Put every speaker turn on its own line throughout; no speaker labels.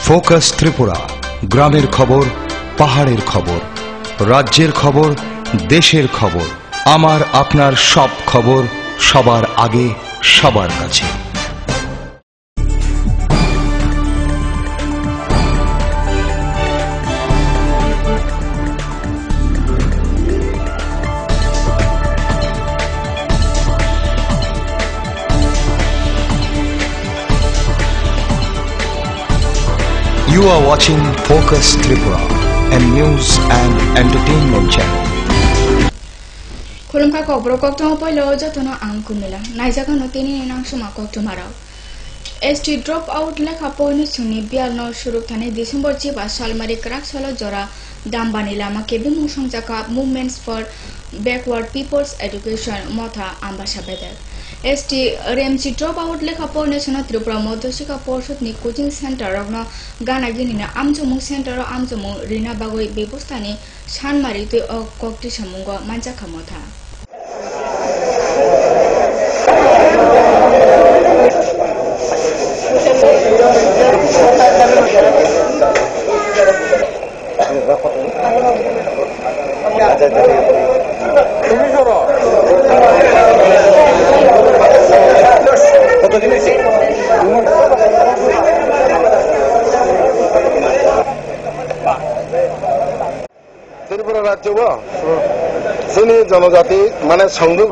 Focus Tripura, গ্রামের খবর, পাহাড়ের খবর, রাজ্যের খবর, দেশের খবর, আমার আপনার সব খবর সবার আগে সবার কাছে। You are watching Focus Tripura, a news and entertainment channel.
Kulumka kobro kokto poilo jatono angkumila. Naizakano tini nang suma kokto marau. ST drop out lekha poini suni bial no shuru thane December chiba salmari krak solo jora dambanila ma kebi musong jaka movements for backward people's education motha ambasha bedel. ST RMC drop out lekha poini suna Tripura Madhyashika Porshod ni coaching center rogno gana ginina amjomu center ro amjomu rina bagoi bebostani sanmari tu kokti samungo manja khamotha.
Tripura রাজ্য শ্রেণী জনজাতি মানে সংযোগ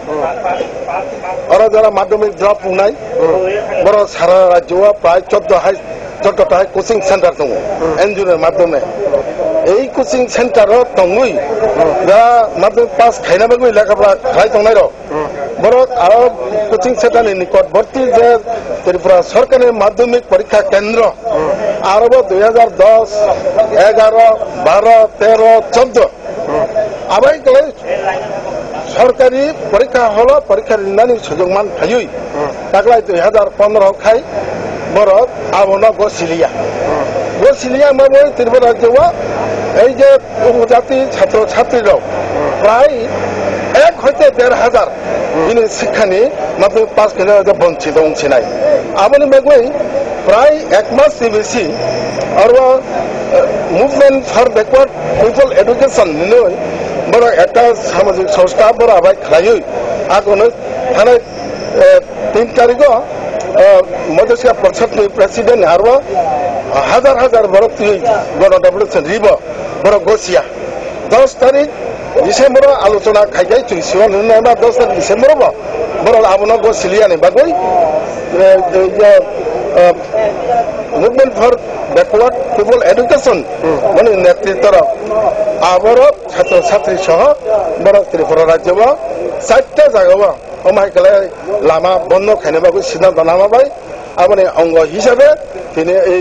ওরা যারা মাধ্যমিক drop নাই বড় সারা রাজ্য প্রায় 14টা কোচিং সেন্টার দङ এনজিওর মাধ্যমে এই কোচিং সেন্টার দङই যা মাধ্যমিক পাস খাইনাবাগৈ লেখাপড়া খাই দंनाय বড় আরো কোচিং সেন্টারनि নিকটবর্তী যে ত্রিপুরা সরকারের মাধ্যমিক পরীক্ষা কেন্দ্র আরব 2010, 11, 12, 13, 14 আবাইকলে সরকারি পরীক্ষা হল পরীক্ষা লিনানি সুযোগ মান থাই তাকলাই 2015 খাই বড় আবনা গছিলিয়া মানে ত্রিপুরা রাজ্য এই যে উপজাতি ছাত্র ছাত্রীরাও প্রায় 1 হইতে 1,500 ইনি শিক্ষানি মাধ্যমিক পাস করে বঞ্চিত নাই আবনি মেগই প্রায় 1 মাস বেশি আর movement for backward people education নিলই বড় একটা সামাজিক সংস্থা বড় আবাই খাই আগনে থানে 3 তারিখ মধ্যশিক্ষা পরিষদ প্রেসিডেন্ট আর হাজার বড় গণডেভেলপমেন্ট রিব বড় গছিয়া 10 তারিখ ডিসেম্বর আলোচনা খাইগাই চুইসিওন না 10 তারিখ ডিসেম্বর বড় আবনা গছিলিয়ানি বাগৈ movement for backward people education মানে নেতৃত্বর আবার ছাত্র ছাত্রী সহ বড় ত্রিপুরা রাজ্য 4টা জায়গা অমাইকলে লামা বন্ধ খাইনাবাগৈ সিদ্ধান্ত নামাবাই আপনি অঙ্গ হিসাবে তিনি এই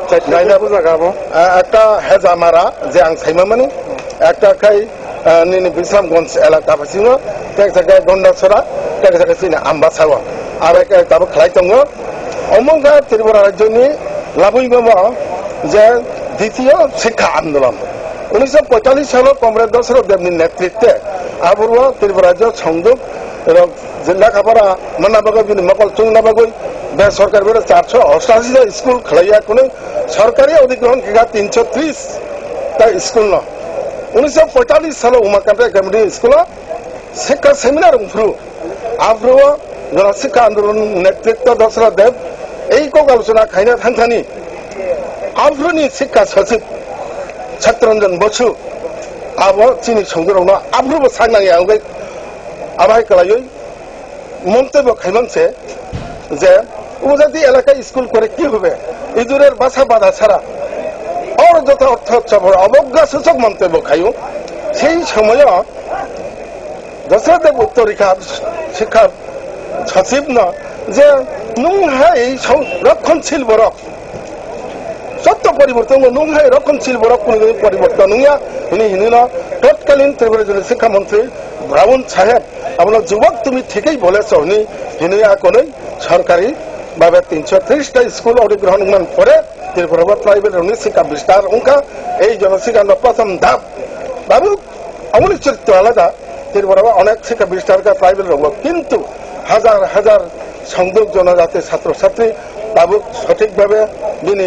একটা হেজামারা যে আং সাইমামানি একটা খাই বিশ্রামগঞ্জ এলাকা ফাঁসিङ এক জায়গায় গন্ডাছড়া এক জায়গায় চিনি আম্বাসাওয়া আর এক তারপর খাই দङ অমঙ্গা ত্রিপুরা রাজ্যনি লাভইব যে দ্বিতীয় শিক্ষা আন্দোলন 1945 সালে কমরেড দশরথ দেবনি নেতৃত্বে আবুর্ব ত্রিপুরা রাজ্য সংযোগ জিলা খাপারা মান্নাবাগৈ মকল চুংনাবাগৈ বেসরকারি 488 স্কুল খাইয়া কোনো সরকারি অধিগ্রহণ কিগা 330 তা স্কুল ন 1945 সালে উমাকান্ত একাডেমি স্কুল শিক্ষা সেমিনার আফ্রু শিক্ষা আন্দোলন নেতৃত্ব দশরথ দেব এই কক আলোচনা খাইনা থানথানি আফ্রুনি শিক্ষা সচিব ছত্রঞ্জন বসু আব চিনি সংযোগ আফ্রুবো সাংনাঙে আগে আবাই কলাই মন্তব্য খাইমানছে যে উপজাতি এলাকায় স্কুল করে কি হবে ইঁদুরের বাসা বাঁধা ছাড়া ওর যত অর্থ অবজ্ঞা সূচক মন্তব্য খাইও সেই সময় দশরথ দেব উত্তরিকা শিক্ষা সচিব ন যে নুংহা এই রক্ষণশীল বরক সত্য পরিবর্তন নুংহাই রক্ষণশীল বরক কোন পরিবর্তন নুয়া ইনি হিনি ন তৎকালীন ত্রিপুরা শিক্ষামন্ত্রী ব্রাউন সাহেব আপনার যুবক তুমি ঠিকই বলেছ উনি হিনিয়া কোনই সরকারি ভাবে 330টা স্কুল অধিগ্রহণ পরে ত্রিপুরা প্রাইভেট শিক্ষা বিস্তার অঙ্কা এই জনশিক্ষা প্রথম ধাপ বাবু আমলি চরিত্র আলাদা ত্রিপুরা অনেক শিক্ষা বিস্তার প্রাইভেট রঙ কিন্তু হাজার সংযোগ জনজাতি ছাত্রছাত্রী বাবু সঠিকভাবে যিনি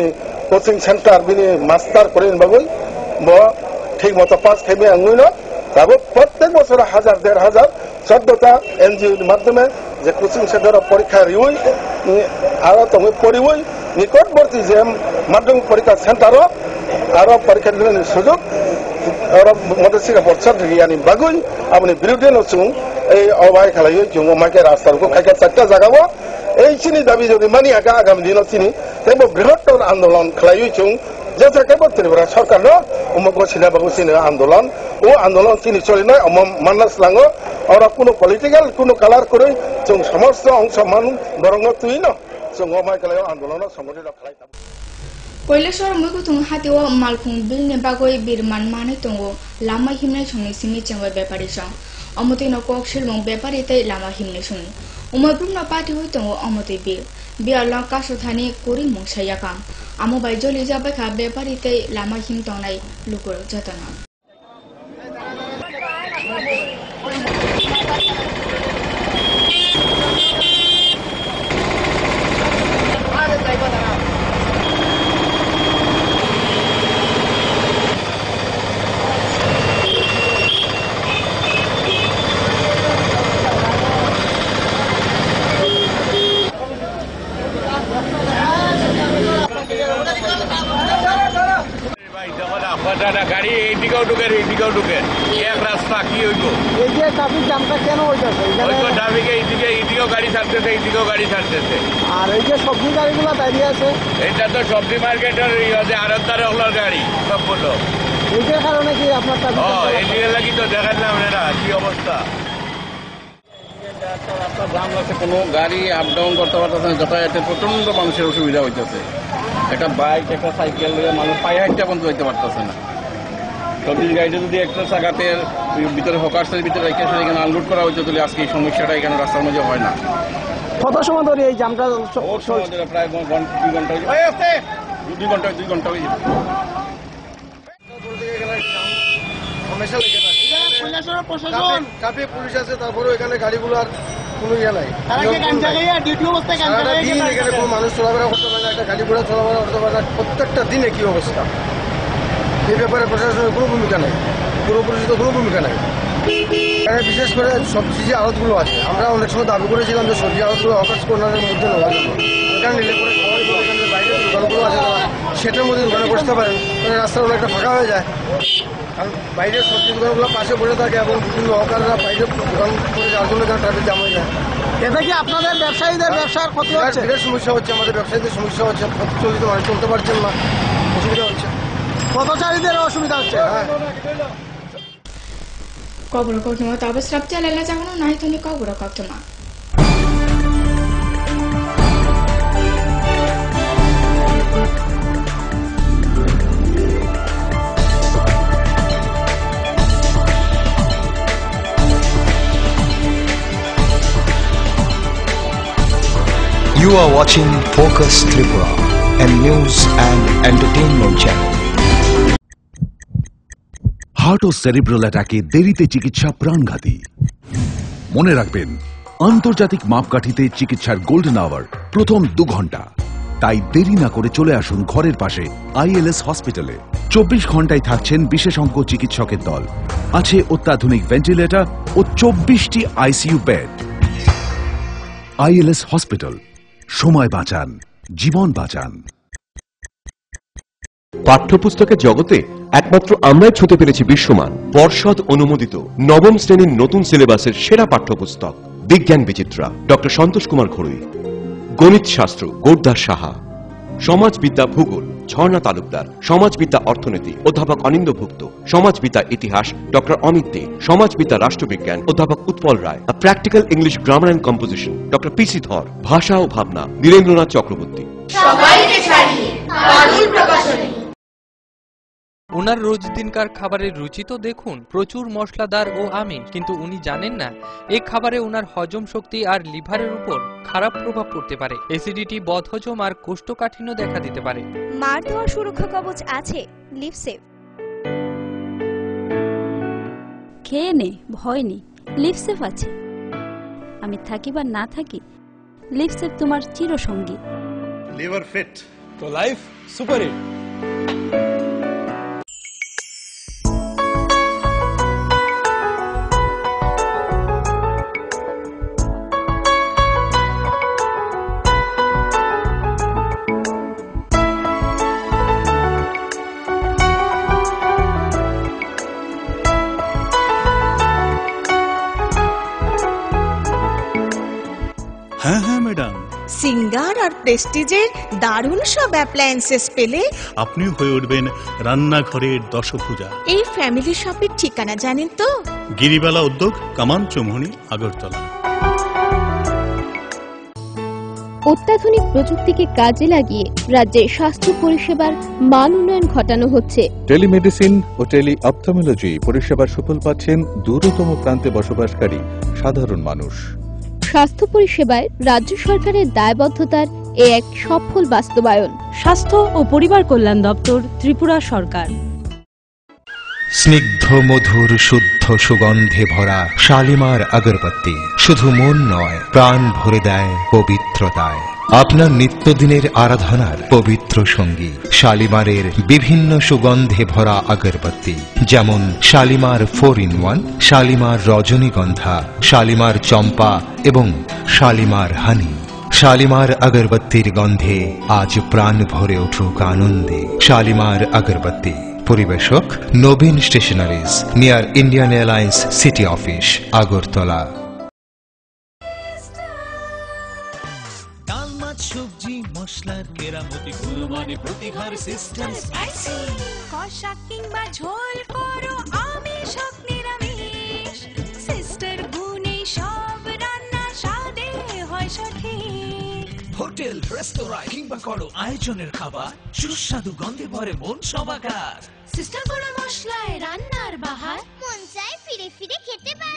কোচিং সেন্টার বিনি মাস্টার করেন বাবুই ঠিক মতো পাস খেয়ে আঙুইল তারপর প্রত্যেক বছর 1000-1500 14টা এনজিওর মাধ্যমে যে কোচিং সেন্টার পরীক্ষা রিউই আর তুমি পড়িবই নিকটবর্তী যে মাধ্যমিক পরীক্ষা সেন্টারও আরো পরীক্ষা দিলেন সুযোগ মধ্যশিক্ষা পর্ষদ রিয়ানি বাগুই আপনি বিরুদ্ধে নচুং এই অবায় খেলাই চুং আমাকে রাস্তার খাইকা 4টা জাগাবো এই চিনি দাবি যদি মানি আঁকা আগামী দিনও চিনি তেমন বৃহত্তর আন্দোলন খেলাই চুং যে কেবল ত্রিপুরা সরকার অমুক সিনেবাবু চিনি আন্দোলন ও আন্দোলন চিনি চলি নয় মান্নাস লাঙো ওরা কোনো পলিটিক্যাল কোনো কালার করে চুং সমস্ত অংশ মানুষ বরং তুই ন চুং অমায় খেলাই আন্দোলন সংগঠিত খেলাই
কৈলাসর মৈগুতুং হাতিও মালফুং বিলনি বাগৈ বিরমান মাनै tongo lama himnai songni simi chengwai bepari song omotei no kok silmong bepari tei lama himnai song umoi brumno party hoi tongo omotei biar long kasothani kori mongsaya kam amo bai joli jabai kha bepari tei lama him tongnai lukor jatana
গাড়ি এইদিকেও ঢুকে এক রাস্তা কি হইব
এই যে traffic জ্যামটা কেন হইতাছে
ট্রাফিকে এইদিকেও গাড়ি ছাড়তেছে এইদিকেও গাড়ি ছাড়তেছে
আর এই যে সবজি গাড়িগুলো দাঁড়িয়ে আছে
এটা তো সবজি মার্কেটের আড়তদারে হলোর গাড়ি সব বললো
এইটার কারণে কি আপনার ট্রাফিক
এদিকে লাগি তো দেখালাম এরা কি অবস্থা
জাম লাগছে কোনো গাড়ি আপ ডাউন করতে পারতেছে না যাতায়াতের প্রচন্ড মানুষের অসুবিধা হইতেছে একটা বাইক একটা সাইকেল মানুষ পায়ে হাঁটতে পর্যন্ত হইতে পারতেছে না সবজি গাড়িটা যদি একটা জায়গাতে ভিতরে হকার্সের ভিতরে রেখে এখানে আনলোড করা হইতে তাহলে আজকে এই সমস্যাটা এখানে রাস্তার মধ্যে হয় না
কত সময় ধরে এই জামটা
প্রায় 2 ঘন্টা হয়ে 2 ঘন্টা হয়ে যাবে
ট্রাফিক পুলিশ আছে তারপরেও এখানে গাড়িগুলো আর কোনো ইয়ে নাই এখানে কোনো মানুষ চলাফেরা করতে পারে না একটা গাড়ি ঘোড়া চলাফেরা করতে পারে না প্রত্যেকটা দিনে কি অবস্থা এই ব্যাপারে প্রশাসনের কোনো ভূমিকা নাই কোনো পুলিশের কোনো ভূমিকা নাই এখানে বিশেষ করে সবজি যে আড়তগুলো আছে আমরা অনেক সময় দাবি করেছিলাম যে সবজি আড়তগুলো অকাশ কর্নারের মধ্যে নেওয়ার জন্য এখানে নিলে পরে সবাই এখানে বাইরে দোকানগুলো আছে সেটার মধ্যে দোকানে বসতে পারেন রাস্তা অনেকটা ফাঁকা হয়ে যায় কারণ বাইরের সবজি দোকানগুলো পাশে বসে থাকে এবং বিভিন্ন হকাররা বাইরে দোকান করে যাওয়ার জন্য এখানে ট্রাফিক জাম হয়ে যায়
এতে কি আপনাদের ব্যবসায়ীদের ব্যবসার ক্ষতি হচ্ছে
বিরাট সমস্যা হচ্ছে আমাদের ব্যবসায়ীদের সমস্যা হচ্ছে চলিত মানুষ চলতে পারছেন না অসুবিধা হচ্ছে
পথচারীদের অসুবিধা হচ্ছে
kobro kokno tabas rapcha lela jangono nai thoni kobro koktoma
You are watching Focus Tripura, a news and entertainment channel.
Heart ও সেরিব্রাল অ্যাটাকে দেরিতে চিকিৎসা প্রাণঘাতী। মনে রাখবেন, আন্তর্জাতিক মাপকাঠিতে চিকিৎসার গোল্ডেন আওয়ার প্রথম 2 ঘন্টা। তাই দেরি না করে চলে আসুন ঘরের পাশে ILS হসপিটালে। 24 ঘন্টায় থাকছেন বিশেষজ্ঞ চিকিৎসকের দল, আছে অত্যাধুনিক ভেন্টিলেটর ও 24টি ICU বেড। ILS হসপিটাল, সময় বাঁচান, জীবন বাঁচান।
পাঠ্যপুস্তকের জগতে একমাত্র আমরাই ছুঁতে পেরেছি বিশ্বমান পর্ষদ অনুমোদিত নবম শ্রেণীর নতুন সিলেবাসের সেরা পাঠ্যপুস্তক বিজ্ঞান বিচিত্রা ডক্টর সন্তোষ কুমার ঘড়ুই, গণিত শাস্ত্র গোরদাস সাহা, সমাজবিদ্যা ভূগোল ঝর্ণা তালুকদার, সমাজবিদ্যা অর্থনীতি অধ্যাপক অনিন্দ্যভুক্ত, সমাজবিদ্যা ইতিহাস ডক্টর অমিত দে, সমাজবিদ্যা রাষ্ট্রবিজ্ঞান অধ্যাপক Utpal Roy, practical English grammar and composition doctor PC Dhar, ভাষা ও ভাবনা নীরেন্দ্রনাথ চক্রবর্তী।
ওনার রোজ দিনকার খাবারের রুচি তো দেখুন, প্রচুর মশলাদার ও আমিষ, কিন্তু উনি জানেন না এই খাবারে ওনার হজম শক্তি আর লিভারের উপর খারাপ প্রভাব পড়তে পারে। অ্যাসিডিটি, বদহজম আর কোষ্ঠকাঠিন্য দেখা দিতে পারে।
মার দেওয়া সুরক্ষা কবচ আছে লিভসেভ।
খেয়ে নে, ভয় নেই, লিভসেভ আছে। আমি থাকি বা না থাকি, লিভসেভ তোমার চিরসঙ্গী।
লিভার ফিট, তো লাইফ সুপার হিট।
হ্যাঁ হ্যাঁ ম্যাডাম,
সিঙ্গার আর প্রেস্টিজের দারুণ সব অ্যাপ্লায়েন্সেস পেলে
আপনি হয়ে উঠবেন রান্নাঘরের দশভুজা।
এই ফ্যামিলি শপের ঠিকানা জানেন তো?
গিরিবালা উদ্যোগ, কামান চৌমুহনী, আগরতলা।
অত্যাধুনিক প্রযুক্তিকে কাজে লাগিয়ে রাজ্যের স্বাস্থ্য পরিষেবার মান উন্নয়ন ঘটানো হচ্ছে।
টেলিমেডিসিন ও টেলি অপথলমোলজি পরিষেবার সুফল পাচ্ছেন দূরতম প্রান্তে বসবাসকারী সাধারণ মানুষ।
স্বাস্থ্য পরিষেবায় রাজ্য সরকারের দায়বদ্ধতার এক সফল বাস্তবায়ন।
স্বাস্থ্য ও পরিবার কল্যাণ দপ্তর, ত্রিপুরা সরকার।
স্নিগ্ধ মধুর শুদ্ধ সুগন্ধে ভরা শালিমার আগরবাতি শুধু মন নয়, প্রাণ ভরে দেয় পবিত্রতায়। আপনার নিত্যদিনের আরাধনার পবিত্র সঙ্গী শালিমারের বিভিন্ন সুগন্ধে ভরা আগরবাতি, যেমন শালিমার 4-in-1, শালিমার রজনীগন্ধা, শালিমার চম্পা এবং শালিমার হানি। শালিমার আগরবাতির গন্ধে আজ প্রাণ ভরে উঠুক আনন্দে। শালিমার আগরবাতি। পরিবেশক Nabin stationeries, near Indian Airlines city office, Agartala.
ডাল মাছ সবজি মশলার কেরামতি গুণমানে প্রতিঘর সিস্টেম স্পাইসি।
কষা কিংবা ঝোল করো আমিষ হোক নিরামিষ, সিস্টার গুণে সব রান্না স্বাদে হয় সঠিক।
হোটেল রেস্তোরাঁ কিংবা করো আয়োজনের খাবার, সুস্বাদু গন্ধে ভরে মন সবাকার।
সিস্টার গুণ মশলায় রান্নার বাহার,
মন চায় ফিরে ফিরে খেতে পারে।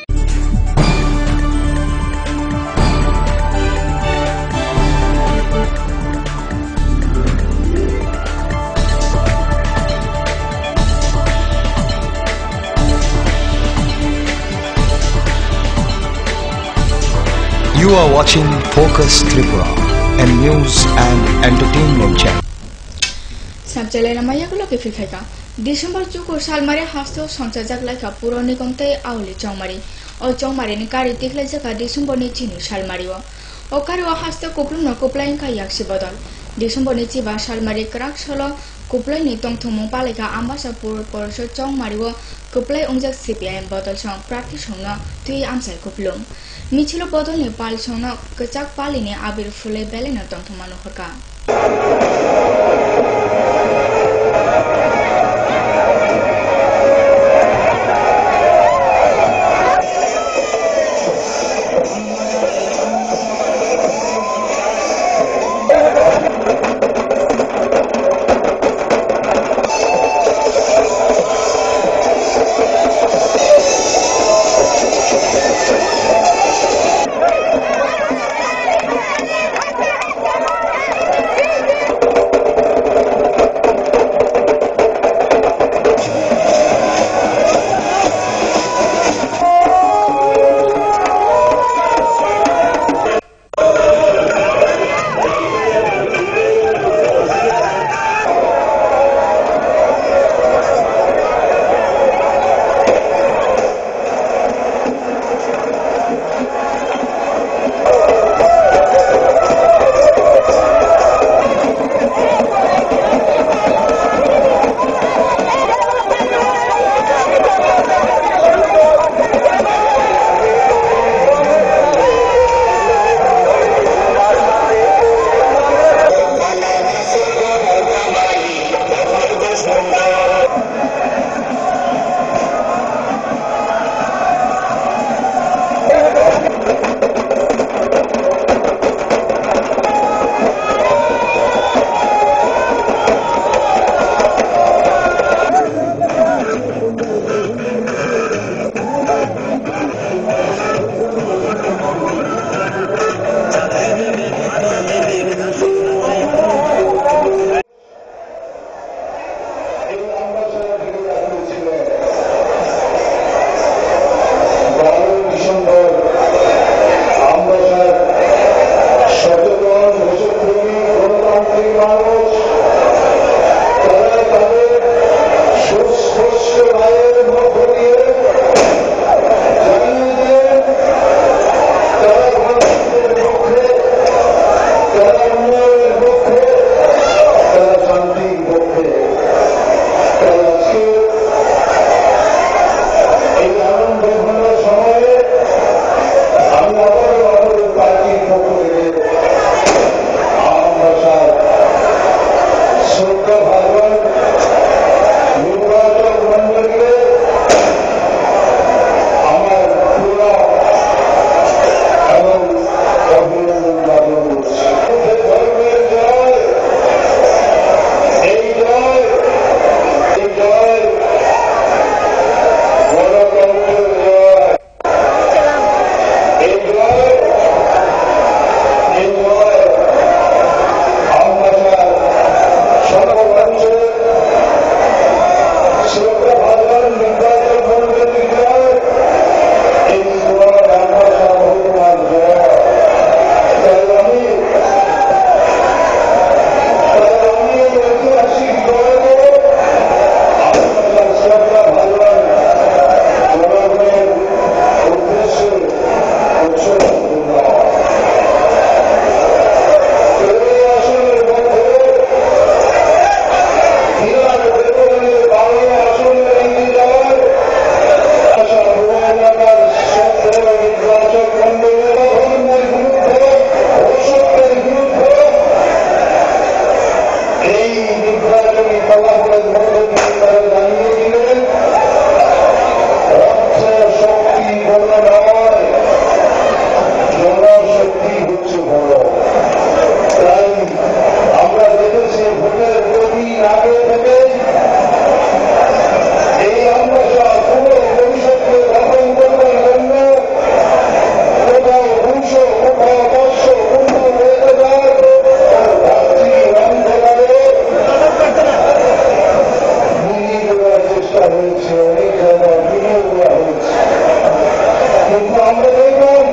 You are watching Focus Tripura, a news and entertainment channel.
Sabjale namaya gulo ke fifeka. December chukur salmare hasto songcha jaglai ka puro nikomte auli chongmari. O chongmari ni kari tikle jaka December ni chini salmari wa. O kari wa hasto kuplum no kuplain ka yaksi bodol. December ni chiba salmari krak solo kuplai ni tongthumung palika ambasa pur porso chongmari wa kuplai ongjak CPIM bodol song prati songna tui amsai kuplum. মিছিল বদলে পাল সৌনা Cossack পালিনে আবির ফুলে বেলেনা তন্থমানো হরকা।
প্রোগ্রামের মধ্যে দিয়ে তারা জানিয়েছিলেন অর্থ শক্তি বড় নয়, জনশক্তি হচ্ছে বড়। তাই আমরা দেখেছি ভোটের কদিন আগে থেকে এই আমবাসা পুরো পরিষদকে গঠন করবার জন্য কোথাও 200, কোথাও 500, কোথাও 1000 রাত্রি অন্ধকারে মিলিয়ে দেওয়ার চেষ্টা হয়েছে, অনেক জায়গায় বিনিয়োগ দেওয়া হয়েছে। কিন্তু আমরা দেখলাম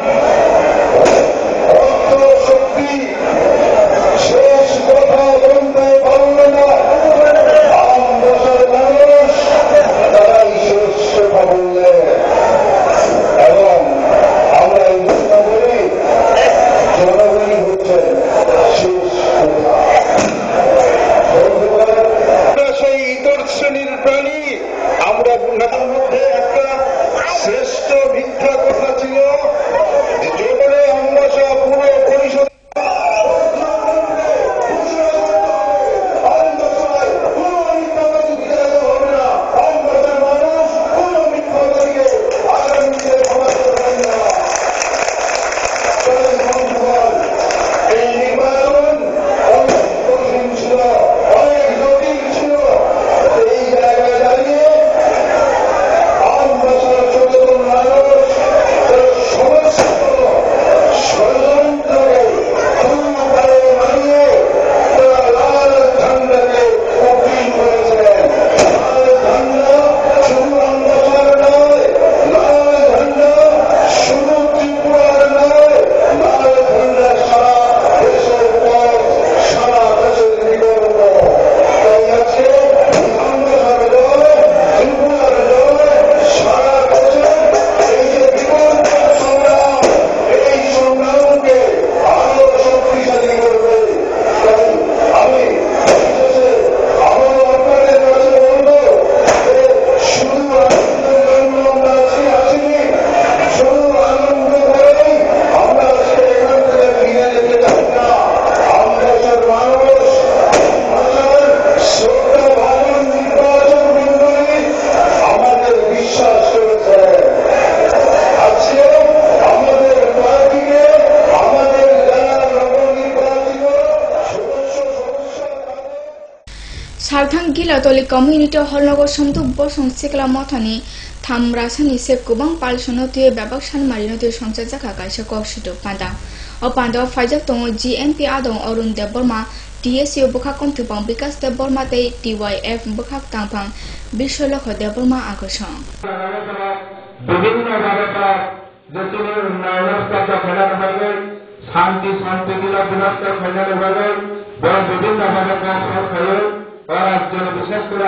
অর্থ শক্তি শেষ কথা বলতে পারবে না। আমবাসার মানুষ তারাই শেষ কথা বললেন এবং আমরা এই ঘোষণা করি জনগণই হচ্ছেন শেষ কথা। সেই ইতর শ্রেণীর প্রাণী আমরা তার মধ্যে একটা শ্রেষ্ঠ মিথ্যা কথা ছিল যে যেখানে আমবাসা পুরো পরিষদ
Sarthang gila toli community hall nogo somtu bosong sikla mothani tham rasani se kubang pal sono te babak san marino te songsa jaka kaisa kok situ panda o panda faijak tongo GNP adong orun de borma TSU bukha komthi bang bikas de borma te TYF bukha tangpang bisho lokho de borma akosong
বিভিন্ন জায়গায় যেগুলো উন্নয়নের ফেলানো হবে শান্তি শান্তিগুলো বিনষ্ট ফেলানো হবে এবং বিভিন্ন জায়গায় और राज्य विशेष कर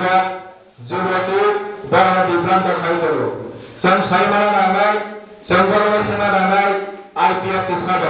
যুবতী বড় বিভ্রান্ত খাই দেব সং সাইমানা রামাই সংগঠনা রামাই IPF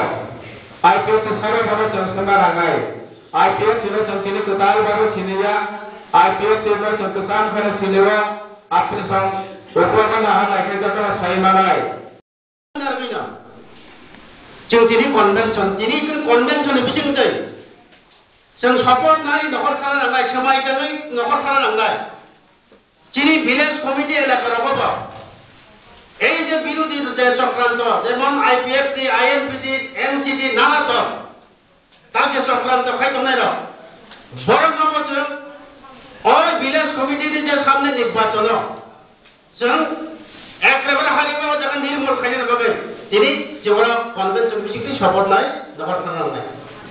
ভাবে জনসংখ্যা রামাই IPF ছিল জনতিনি কোতাল ভাবে চিনিয়া IPF ছিল জনতান ভাবে চিনিয়া আপনি সং উপকরণ হানা কেটা সাইমানাই নারবিনা জনতিনি কনভেনশন বিচিংতাই जों सपोर्ट नाय नखर खालामनाय समायजों नखर खालामनाय चिनि ভিলেজ কমিটি এলাকারও এই যে বিরোধী যে চক্রান্ত যেমন IPFT INPT NCT নানা দল তাকে চক্রান্ত খাইতনাই বড় নবজ ওই ভিলেজ কমিটির যে সামনে নির্বাচন जों একেবারে হারিয়ে যখন নির্মূল খাইয়ে হবে তিনি যে বড় কনভেনশন বিশেষকৈ সপোর্ট নাই নখর খালামনাই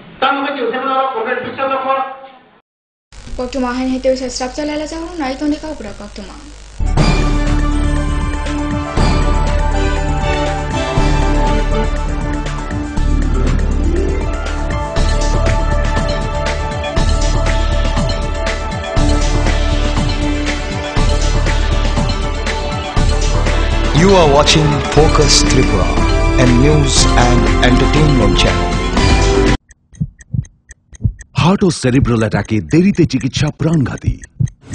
Koktuma han heteu se strap chalala jahu nai toni ka upra koktuma
You are watching Focus Tripura, a news and entertainment channel.
Heart ও সেরিব্রাল অ্যাটাকে দেরিতে চিকিৎসা প্রাণঘাতী।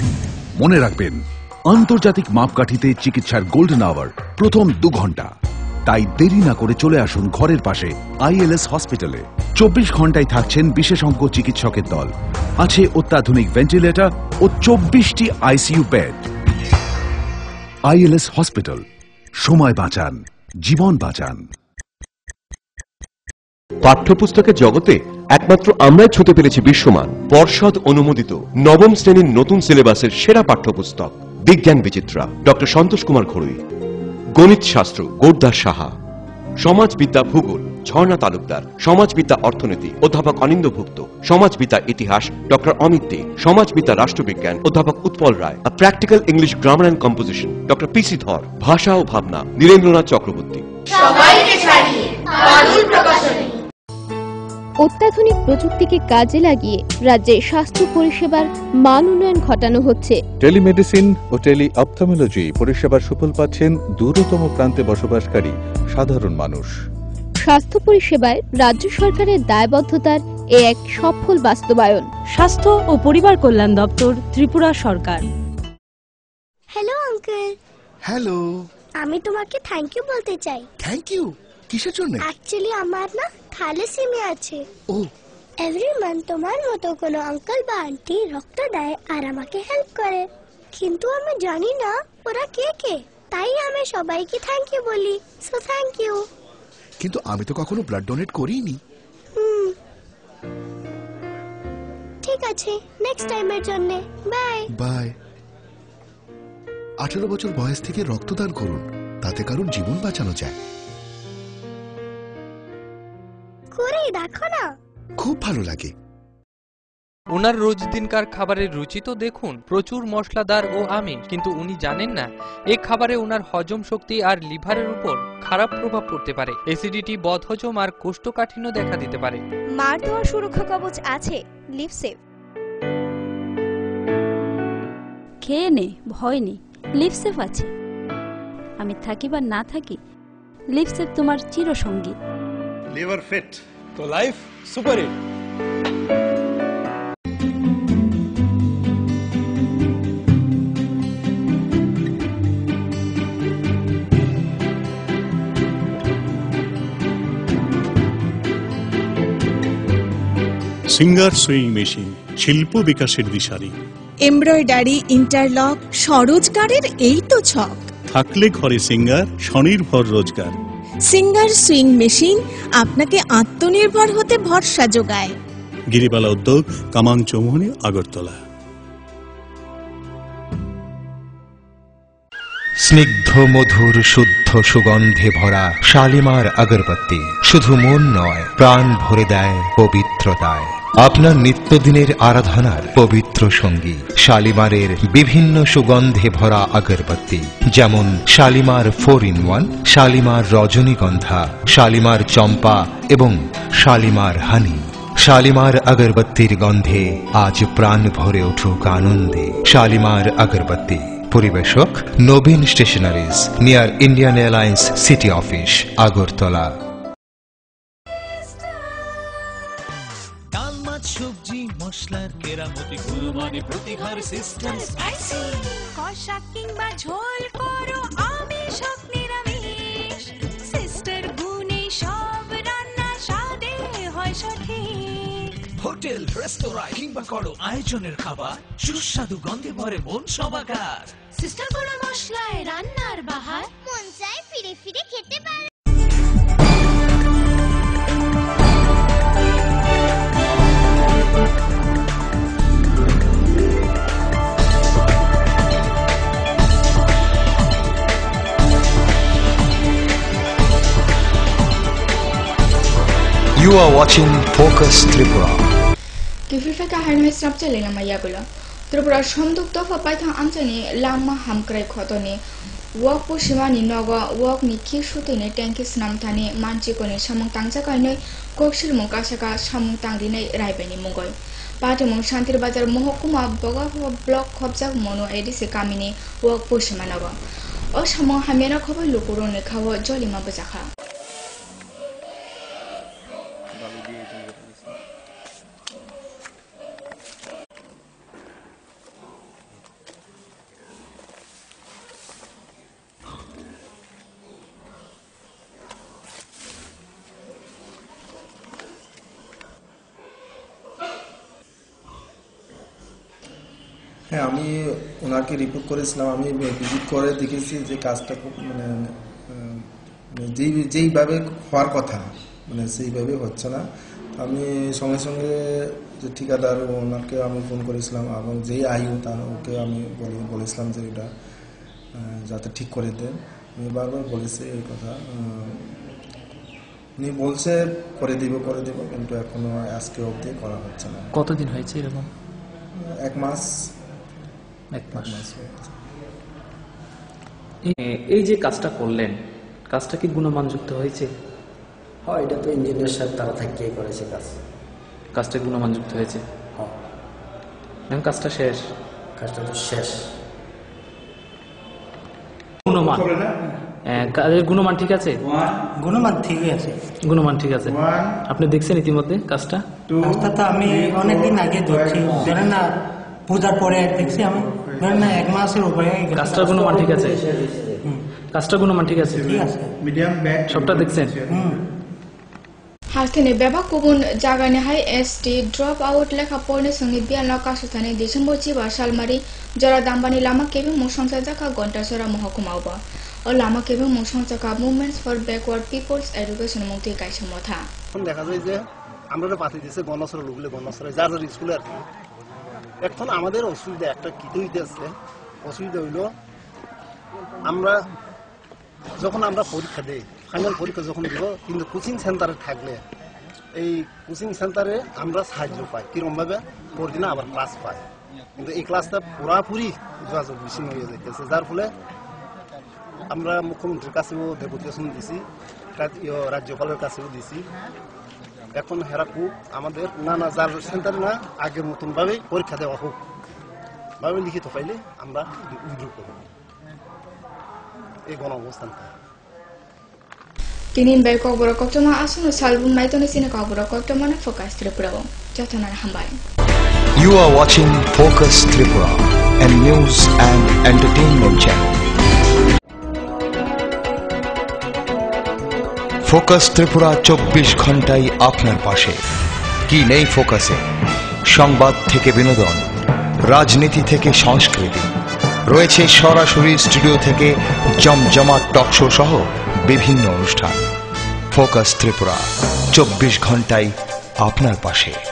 মনে রাখবেন, আন্তর্জাতিক মাপকাঠিতে চিকিৎসার গোল্ডেন আওয়ার প্রথম 2 ঘন্টা। তাই দেরি না করে চলে আসুন ঘরের পাশে আইএলএস হসপিটালে। 24 ঘন্টায় থাকছেন বিশেষজ্ঞ চিকিৎসকের দল, আছে অত্যাধুনিক ভেন্টিলেটর ও 24টি আইসিইউ বেড। আইএলএস হসপিটাল, সময় বাঁচান, জীবন বাঁচান।
পাঠ্যপুস্তকের জগতে একমাত্র আমরাই ছুঁতে পেরেছি বিশ্বমান পর্ষদ অনুমোদিত নবম শ্রেণীর নতুন সিলেবাসের সেরা পাঠ্যপুস্তক বিজ্ঞান বিচিত্রা ডক্টর সন্তোষ কুমার ঘড়ুই, গণিত শাস্ত্র গোরদাস সাহা, সমাজবিদ্যা ভূগোল ঝর্ণা তালুকদার, সমাজবিদ্যা অর্থনীতি অধ্যাপক অনিন্দ্যভুক্ত, সমাজবিদ্যা ইতিহাস ডক্টর অমিত দে, সমাজবিদ্যা রাষ্ট্রবিজ্ঞান অধ্যাপক Utpal Roy, practical English grammar and composition doctor PC Dhar, ভাষা ও ভাবনা নীরেন্দ্রনাথ চক্রবর্তী।
সবাইকে ছাড়িয়ে বাদল প্রকাশনী। অত্যাধুনিক প্রযুক্তিকে কাজে লাগিয়ে রাজ্যে স্বাস্থ্য পরিষেবার মান উন্নয়ন ঘটানো হচ্ছে।
টেলিমেডিসিন ও টেলি অপথলমোলজি পরিষেবার সুফল পাচ্ছেন দূরতম প্রান্তে বসবাসকারী সাধারণ মানুষ।
স্বাস্থ্য পরিষেবায় রাজ্য সরকারের দায়বদ্ধতার এক সফল বাস্তবায়ন।
স্বাস্থ্য ও পরিবার কল্যাণ দপ্তর, ত্রিপুরা সরকার।
Hello uncle.
হ্যালো।
আমি তোমাকে থ্যাংক ইউ বলতে চাই।
থ্যাংক ইউ কিসের জন্য?
অ্যাকচুয়ালি আমার না থ্যালাসেমিয়া আছে।
ও,
এভরি মান্থ তোমার মতো কোনো আঙ্কেল বা আন্টি রক্ত দেয় আর আমাকে হেল্প করে, কিন্তু আমি জানি না ওরা কে কে, তাই আমি সবাইকে থ্যাংক ইউ বলি। So thank you.
কিন্তু আমি তো কখনো ব্লাড ডোনেট করিনি।
ঠিক আছে, নেক্সট টাইমের জন্য বাই
বাই। 18 বছর বয়স থেকে রক্তদান করুন, তাতে কারোর জীবন বাঁচানো যায়।
করেই দেখো না,
খুব ভালো লাগে।
ওনার রোজ দিনকার খাবারের রুচি তো দেখুন, প্রচুর মশলাদার ও আমিষ, কিন্তু উনি জানেন না এই খাবারে ওনার হজম শক্তি আর লিভারের উপর খারাপ প্রভাব পড়তে পারে। অ্যাসিডিটি, বদহজম আর কোষ্ঠকাঠিন্য দেখা দিতে পারে।
মার দেওয়ার সুরক্ষা কবচ আছে লিভসেভ।
খেয়ে নে, ভয় নেই, লিভসেভ আছে। আমি থাকি বা না থাকি, লিভসেভ তোমার চিরসঙ্গী।
লিভার ফিট তো life super hit. Singer sewing machine, শিল্প বিকাশের দিশারি।
এমব্রয়ডারি, ইন্টারলক, স্বরোজগারের এই তো ছক।
থাকলে ঘরে সিঙ্গার, স্বনির্ভর রোজগার।
সিঙ্গার সুইং মেশিন আপনাকে আত্মনির্ভর হতে ভরসা যোগায়।
গিরিবালা উদ্যোগ, কামান চৌমুহনী, আগরতলা।
স্নিগ্ধ মধুর শুদ্ধ সুগন্ধে ভরা শালিমার আগরবাতি শুধু মন নয়, প্রাণ ভরে দেয় পবিত্রতায়। আপনার নিত্যদিনের আরাধনার পবিত্র সঙ্গী শালিমারের বিভিন্ন সুগন্ধে ভরা আগরবাতি, যেমন শালিমার 4-in-1, শালিমার রজনীগন্ধা, শালিমার চম্পা এবং শালিমার হানি। শালিমার আগরবাতির গন্ধে আজ প্রাণ ভরে উঠুক আনন্দে। শালিমার আগরবাতি। পরিবেশক Nabin stationeries, near Indian Airlines city office, Agartala.
ডাল, মাছ, সবজি, মশলার কেরামতি, গুণমানে প্রতিঘার সিস্টেম
স্পাইসি কষা কিংবা ঝোল করো আমিষ হোক নিরামিষ, সিস্টার গুণে সব রান্না স্বাদে হয় সঠিক।
হোটেল, রেস্তোরাঁ কিংবা করো আয়োজনের খাবার, সুস্বাদু গন্ধে ভরে মন সবাকার।
সিস্টার গুঁড়ো মশলায় রান্নার বাহার,
মন চায় ফিরে ফিরে খেতে পারে।
You are watching Focus Tripura.
Kifilfeka harmai snapcha lena mayagulo. Tripura shomduk tofa paithang amchani lama hamkrai khotoni. Wok po shimani nogo wok ni kishutu ni tanki snamthani manchikoni samung tangja kainoi kokshil mungkasaka samung tangdinai raibeni mungoi. Patumung Shantir Bazar Mohokuma Boga block khobjak mono edisi kamini wok po shimanogo. O samung hamena khoboi lukuro ni khawo jolima bajaka.
হ্যাঁ, আমি ওনাকে report করেছিলাম। আমি visit করে দেখেছি যে কাজটা খুব যেইভাবে হওয়ার কথা সেইভাবে হচ্ছে না। আমি সঙ্গে সঙ্গে যে ঠিকাদার ওনাকে আমি ফোন করেছিলাম এবং যেই আইও ওকে আমি বলেছিলাম যে এটা যাতে ঠিক করে দেন। আমি বারবার বলেছি এই কথা। উনি বলছে করে দিব কিন্তু এখনো আজকে অবধি করা হচ্ছে না।
কতদিন হয়েছে এরকম?
1 মাস।
এই যে কাজটা করলেন, কাজটা কি গুণমানযুক্ত হয়েছে?
হ্যাঁ, এটা তো ইঞ্জিনিয়ার সাহেব তারা থাকিয়ে করেছে
কাজটা গুণমানযুক্ত হয়েছে। এখন কাজটা শেষ।
কাজটা তো শেষ।
গুণমান, কাজের গুণমান ঠিক আছে?
গুণমান ঠিক আছে।
গুণমান ঠিক আছে। আপনি দেখছেন ইতিমধ্যে কাজটা?
কাজটা তো আমি অনেকদিন আগে দেখছি, ধরেন না পূজার পরে দেখছি আমি, ধরেন না 1 মাসের উপরে।
কাজটার গুণমান ঠিক আছে? কাজটা গুণমান ঠিক আছে?
ঠিক আছে।
সবটা দেখছেন?
Halkini beba kubun jagani hai ST drop out lekha porne songi bialna kasutane December chiba salmari jora dambani lama kebe musongsa jaka gonta sora mohakuma oba o lama kebe musongsa ka movements for backward people's education mukti kaisa motha
এখন দেখা যায় যে আমরা পাতি দিছে গণসরা লোকগুলো গণসরা যার যার স্কুলে আর কি। এখন আমাদের অসুবিধা একটা কি হইতেছে, অসুবিধা হইলো আমরা যখন আমরা পরীক্ষা দেই, ফাইনাল পরীক্ষা যখন দিব, কিন্তু কোচিং সেন্টারে থাকলে এই কোচিং সেন্টারে আমরা সাহায্য পাই কিরকম ভাবে পরদিনে আবার ক্লাস পাই, কিন্তু এই ক্লাসটা পুরাপুরি যোগাযোগ বিচ্ছিন্ন হয়ে যাইতেছে। যার ফলে আমরা মুখ্যমন্ত্রীর কাছেও ডেপুটেশন দিছি, রাজ্যপালের কাছেও দিছি। এখন হেরা খুব আমাদের না যার সেন্টারে না আগের মতন ভাবে পরীক্ষা দেওয়া হোক ভাবে লিখিত পাইলে আমরা উইথড্র করব এই গণ অবস্থানটা।
Tinin bai kok borok kok cuma asun salbum nai toni sine kok borok kok mana focus Tripura bom jatanar hambai.
You are watching Focus Tripura, a news and entertainment channel. Focus Tripura 24 ঘন্টাই আপনার পাশে। কি নেই ফোকাসে? সংবাদ থেকে বিনোদন, রাজনীতি থেকে সংস্কৃতি, রয়েছে সরাসরি স্টুডিও থেকে জমজমাট টক শো সহ বিভিন্ন অনুষ্ঠান। ফোকাস ত্রিপুরা 24 ঘন্টাই আপনার পাশে।